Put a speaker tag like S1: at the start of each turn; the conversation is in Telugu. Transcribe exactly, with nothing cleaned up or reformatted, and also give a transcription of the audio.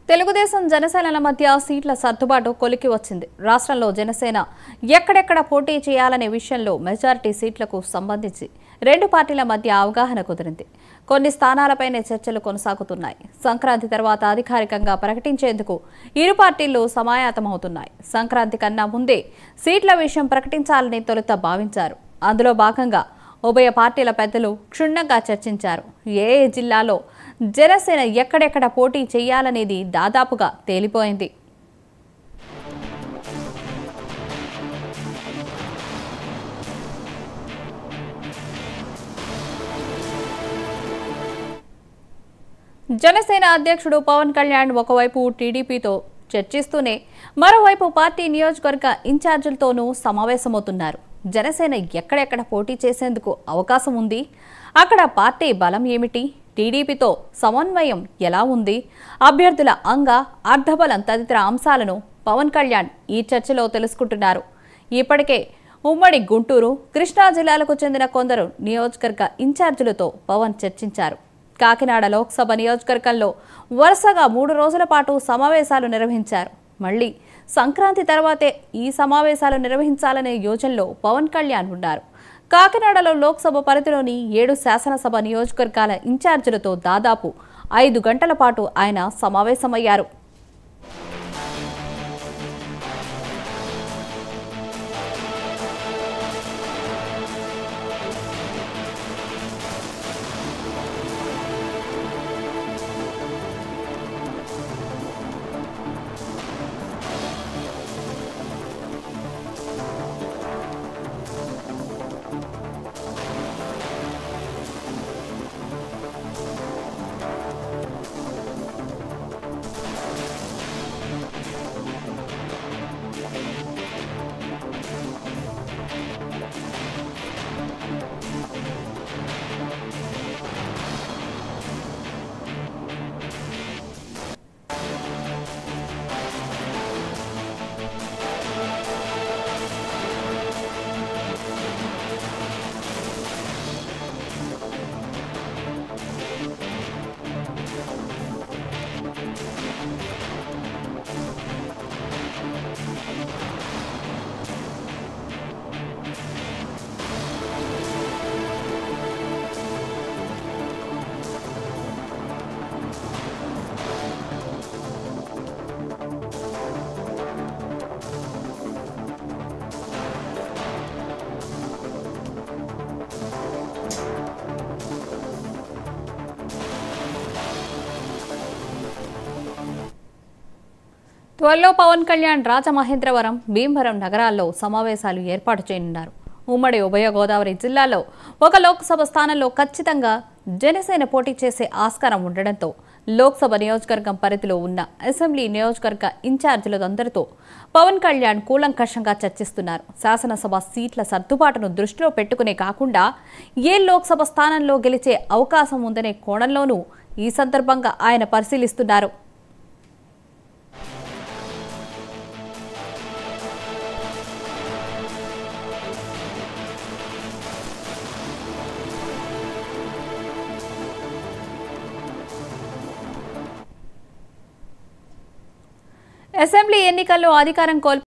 S1: తెలుగుదేశం జనసేనల మధ్య సీట్ల సర్దుబాటు కొలికి వచ్చింది. రాష్ట్రంలో జనసేన ఎక్కడెక్కడ పోటీ చేయాలనే విషయంలో మెజారిటీ సీట్లకు సంబంధించి రెండు పార్టీల మధ్య అవగాహన కుదిరింది. కొన్ని స్థానాలపైనే చర్చలు కొనసాగుతున్నాయి. సంక్రాంతి తర్వాత అధికారికంగా ప్రకటించేందుకు ఇరు పార్టీలు సమాయత్తమవుతున్నాయి. సంక్రాంతి కన్నా ముందే సీట్ల విషయం ప్రకటించాలని తొలుత భావించారు. అందులో భాగంగా ఉభయ పార్టీల పెద్దలు క్షుణ్ణంగా చర్చించారు. ఏ ఏ జిల్లాలో జనసేన ఎక్కడెక్కడ పోటీ చేయాలనేది దాదాపుగా తేలిపోయింది. జనసేన అధ్యక్షుడు పవన్ కళ్యాణ్ ఒకవైపు టీడీపీతో చర్చిస్తూనే మరోవైపు పార్టీ నియోజకవర్గ ఇన్ఛార్జీలతోనూ సమావేశమవుతున్నారు. జనసేన ఎక్కడెక్కడ పోటీ చేసేందుకు అవకాశం ఉంది, అక్కడ పార్టీ బలం ఏమిటి, టీడీపీతో సమన్వయం ఎలా ఉంది, అభ్యర్థుల అంగ అర్ధబలం తదితర అంశాలను పవన్ కళ్యాణ్ ఈ చర్చలో తెలుసుకుంటున్నారు. ఇప్పటికే ఉమ్మడి గుంటూరు, కృష్ణా జిల్లాలకు చెందిన కొందరు నియోజకవర్గ ఇన్ఛార్జీలతో పవన్ చర్చించారు. కాకినాడ లోక్సభ నియోజకవర్గంలో వరుసగా మూడు రోజుల పాటు సమావేశాలు నిర్వహించారు. మళ్లీ సంక్రాంతి తర్వాతే ఈ సమావేశాలు నిర్వహించాలనే యోచనలో పవన్ కళ్యాణ్ ఉన్నారు. కాకినాడలో లోక్సభ పరిధిలోని ఏడు శాసనసభ నియోజకవర్గాల ఇన్ఛార్జీలతో దాదాపు ఐదు గంటల పాటు ఆయన సమావేశమయ్యారు. త్వరలో పవన్ కళ్యాణ్ రాజమహేంద్రవరం, భీమవరం నగరాల్లో సమావేశాలు ఏర్పాటు చేయనున్నారు. ఉమ్మడి ఉభయ గోదావరి జిల్లాలో ఒక లోక్సభ స్థానంలో ఖచ్చితంగా జనసేన పోటీ చేసే ఆస్కారం ఉండడంతో లోక్సభ నియోజకవర్గం పరిధిలో ఉన్న అసెంబ్లీ నియోజకవర్గ ఇన్ఛార్జీలందరితో పవన్ కళ్యాణ్ కూలంకషంగా చర్చిస్తున్నారు. శాసనసభ సీట్ల సర్దుబాటును దృష్టిలో పెట్టుకునే కాకుండా ఏ లోక్సభ స్థానంలో గెలిచే అవకాశం ఉందనే కోణంలోనూ ఈ సందర్భంగా ఆయన పరిశీలిస్తున్నారు. అసెంబ్లీ ఎన్నికల్లో అధికారం కోల్పోయి